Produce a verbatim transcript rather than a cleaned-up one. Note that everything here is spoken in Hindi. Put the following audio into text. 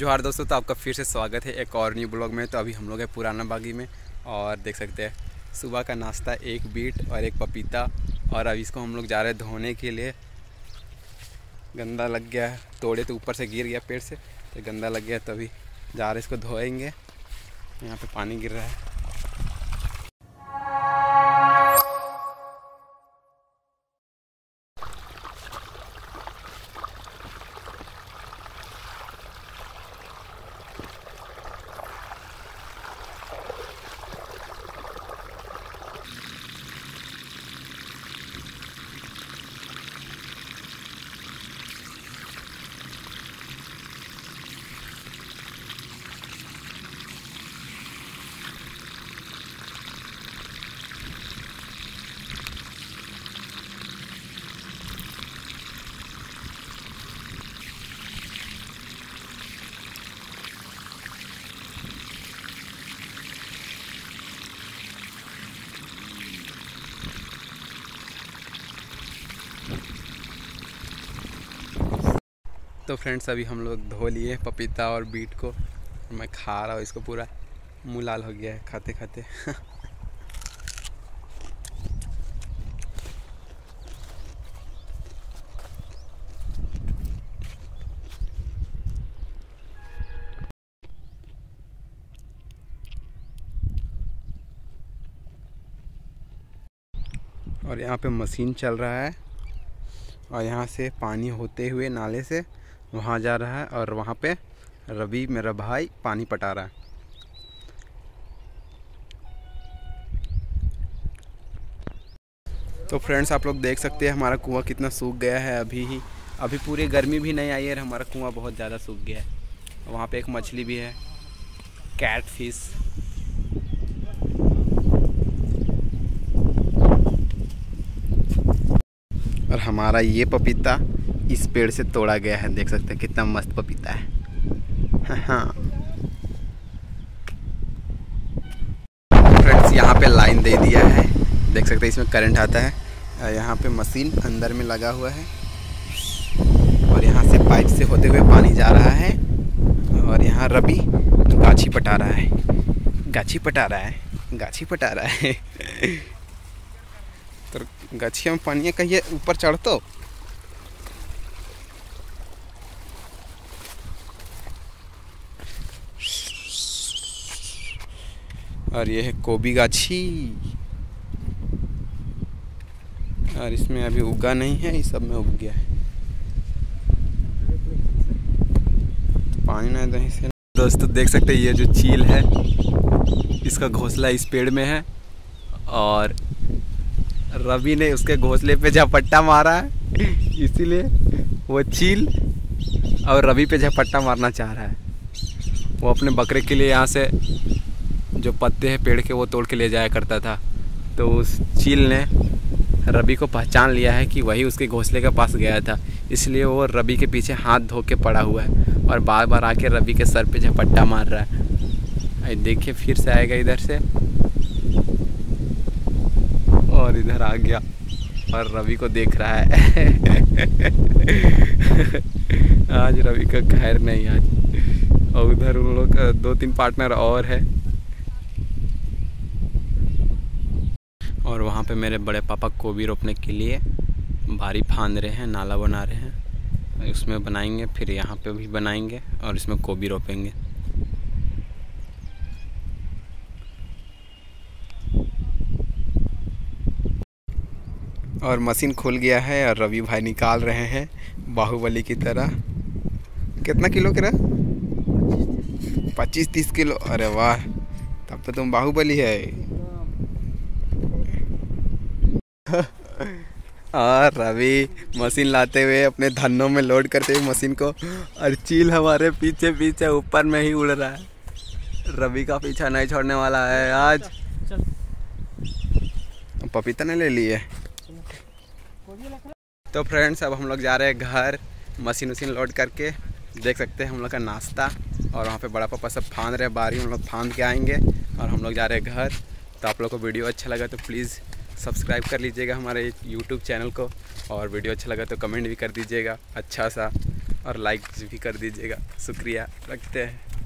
जोहार दोस्तों, तो आपका फिर से स्वागत है एक और न्यू ब्लॉग में। तो अभी हम लोग हैं पुराना बागी में और देख सकते हैं सुबह का नाश्ता एक बीट और एक पपीता। और अभी इसको हम लोग जा रहे हैं धोने के लिए। गंदा लग गया है, तोड़े तो ऊपर से गिर गया पेड़ से, तो गंदा लग गया, तो अभी जा रहे इसको धोएंगे। यहाँ पे पानी गिर रहा है। तो फ्रेंड्स, अभी हम लोग धो लिए पपीता और बीट को। मैं खा रहा हूँ इसको, पूरा मुँह लाल हो गया है खाते खाते। और यहाँ पे मशीन चल रहा है और यहाँ से पानी होते हुए नाले से वहाँ जा रहा है और वहाँ पे रवि मेरा भाई पानी पटा रहा है। तो फ्रेंड्स, आप लोग देख सकते हैं हमारा कुआं कितना सूख गया है। अभी ही अभी पूरी गर्मी भी नहीं आई है, हमारा कुआं बहुत ज़्यादा सूख गया है। वहाँ पे एक मछली भी है, कैट फिश। और हमारा ये पपीता इस पेड़ से तोड़ा गया है, देख सकते हैं कितना मस्त पपीता है। हाँ फ्रेंड्स, यहाँ पे लाइन दे दिया है, देख सकते हैं इसमें करंट आता है। यहाँ पे मशीन अंदर में लगा हुआ है और यहाँ से पाइप से होते हुए पानी जा रहा है। और यहाँ रवि गाछी पटा रहा है, गाछी पटा रहा है, गाछी पटा रहा है। तो गाछिया में पानी कहिए ऊपर चढ़ तो। और ये है गोभी गाछी, और इसमें अभी उगा नहीं है, इस सब में उग गया है। पानी ना दे से। दोस्तों देख सकते हैं ये जो चील है, इसका घोंसला इस पेड़ में है और रवि ने उसके घोंसले पे झपट्टा मारा है, इसीलिए वो चील और रवि पे झपट्टा मारना चाह रहा है। वो अपने बकरे के लिए यहाँ से जो पत्ते हैं पेड़ के वो तोड़ के ले जाया करता था, तो उस चील ने रवि को पहचान लिया है कि वही उसके घोंसले के पास गया था, इसलिए वो रवि के पीछे हाथ धो के पड़ा हुआ है और बार बार आके रवि के सर पे झपट्टा मार रहा है। देखिए फिर से आएगा इधर से और इधर आ गया और रवि को देख रहा है। आज रवि का खैर नहीं आज। और उधर उन लोग दो तीन पार्टनर और है। और वहाँ पे मेरे बड़े पापा गोभी रोपने के लिए भारी फांद रहे हैं, नाला बना रहे हैं, उसमें बनाएंगे, फिर यहाँ पे भी बनाएंगे और इसमें गोभी रोपेंगे। और मशीन खुल गया है और रवि भाई निकाल रहे हैं बाहुबली की तरह। कितना किलो करा? पच्चीस तीस किलो। अरे वाह, तब तो तुम बाहुबली है। और रवि मशीन लाते हुए अपने धन्नों में लोड करते हुए मशीन को, और चील हमारे पीछे पीछे ऊपर में ही उड़ रहा है। रवि का पीछा नहीं छोड़ने वाला है आज। पपीता ने ले लिए। तो फ्रेंड्स, अब हम लोग जा रहे हैं घर, मशीन वशीन लोड करके। देख सकते हैं हम लोग का नाश्ता, और वहाँ पे बड़ा पापा सब फांद रहे बारी, हम लोग फांद के आएंगे और हम लोग जा रहे हैं घर। तो आप लोग को वीडियो अच्छा लगा तो प्लीज़ सब्सक्राइब कर लीजिएगा हमारे यूट्यूब चैनल को, और वीडियो अच्छा लगा तो कमेंट भी कर दीजिएगा अच्छा सा। और लाइक भी कर दीजिएगा। शुक्रिया, रखते हैं।